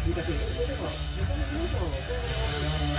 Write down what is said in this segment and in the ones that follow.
見かける。なんか、他の皆さん。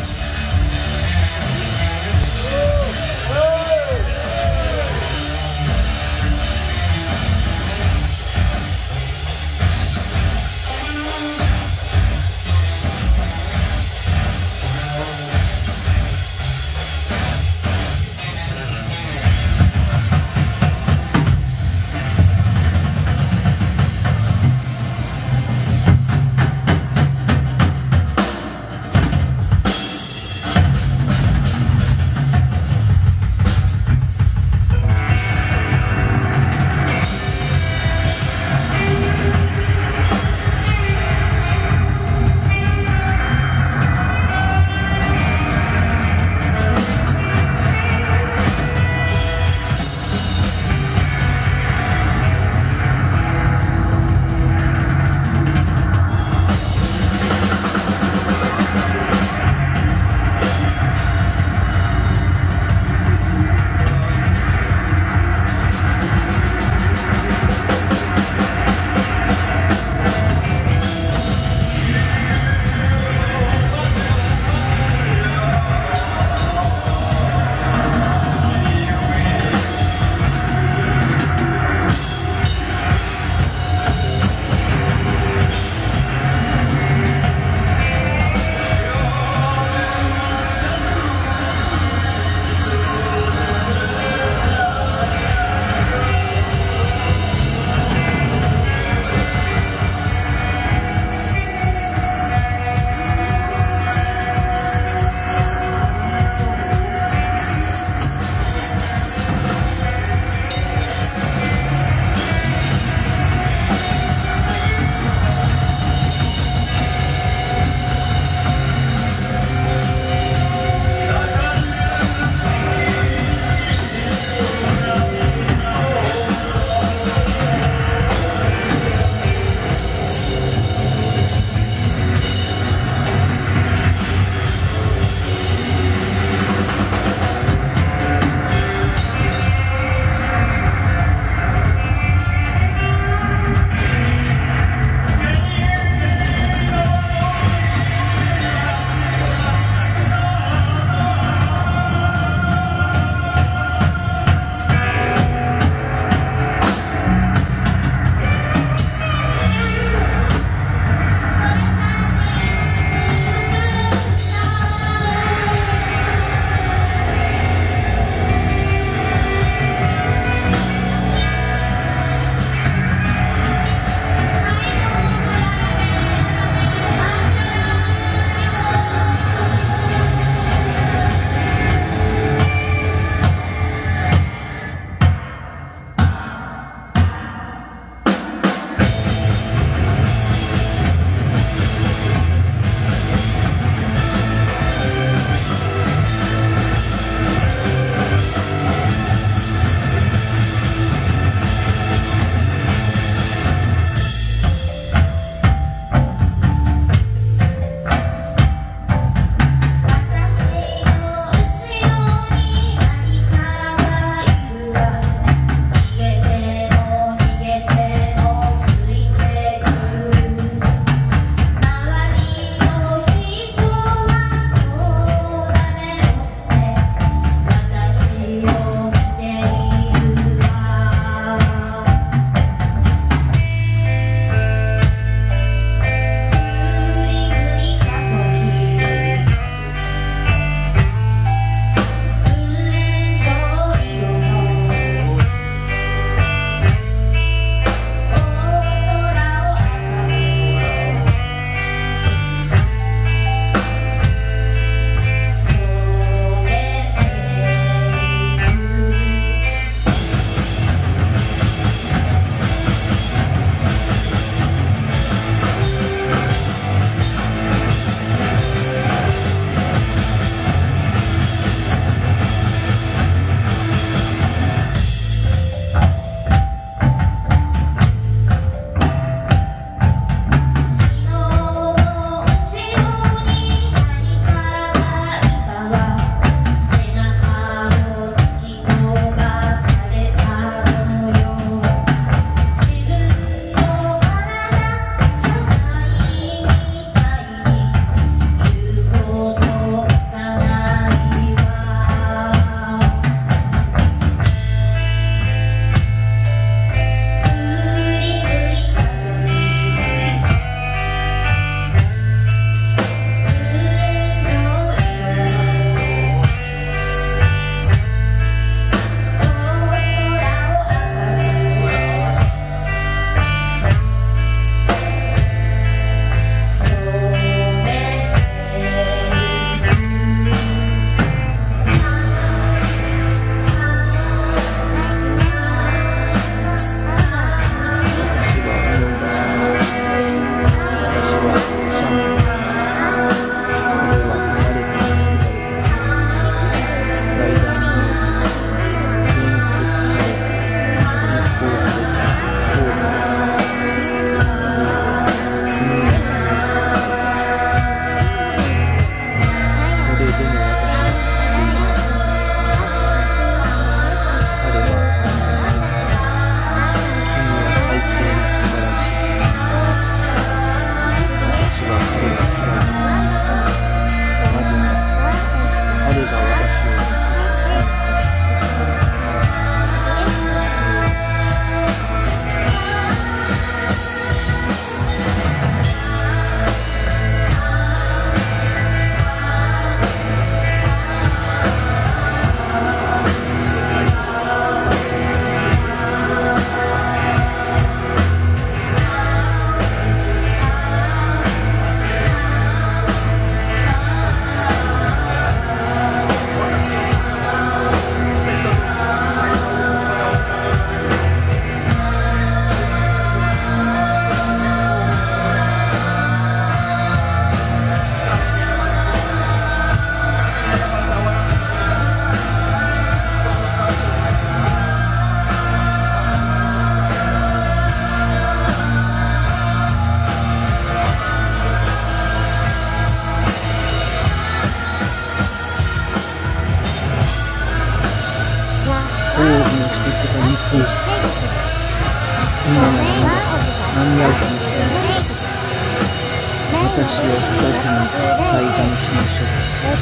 に会うかもしれない。私を二つに裁断しましょう。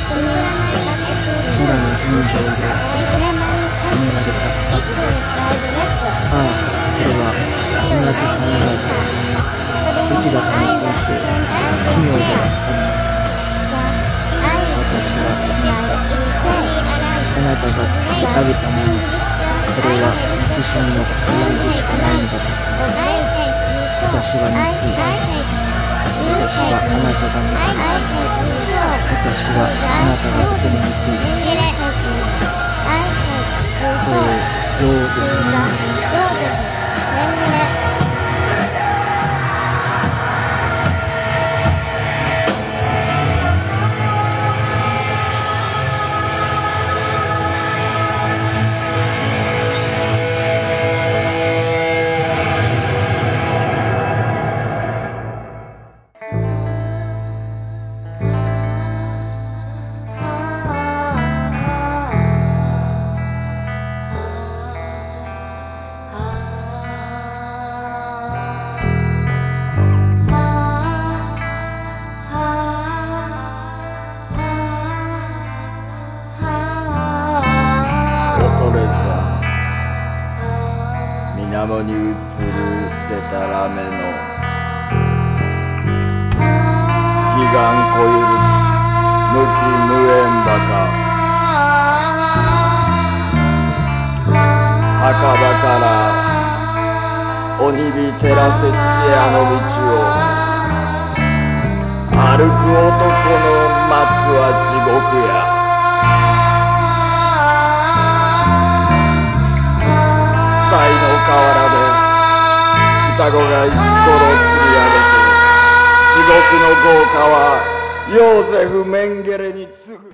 空の群青で埋められたバッグ。ああ、これは同じ考えでどちらかにとって奇妙ではあります。私はあなたが作り上げたもの、これは憎しみの塊でしかないのだと。私は憎い。私はあなたが憎い。私はあなたがとても憎い。そうですね。 水面に映るでたらめの悲願こゆる無気無縁ばか墓場から鬼火照らせ知恵の道を歩く男の待つは地獄や。河原で双子が石ころを釣り上げて地獄の豪華はヨーゼフ・メンゲレに次ぐ。